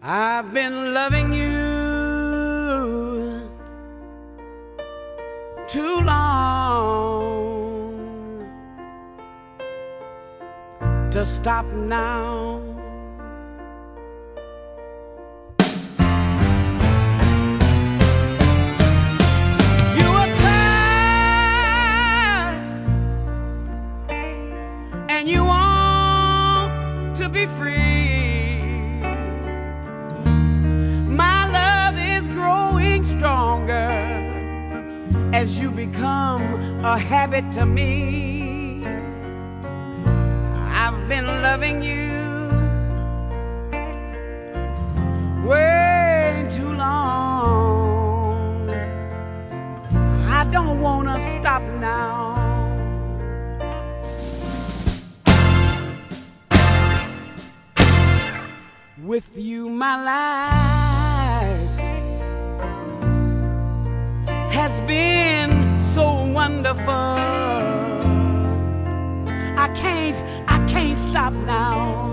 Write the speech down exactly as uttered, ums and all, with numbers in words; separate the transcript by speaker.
Speaker 1: I've been loving you too long to stop now. You are tired and you want to be free. Stronger as you become a habit to me. I've been loving you way too long. I don't want to stop now. With you, my life has been so wonderful. I can't, I can't stop now.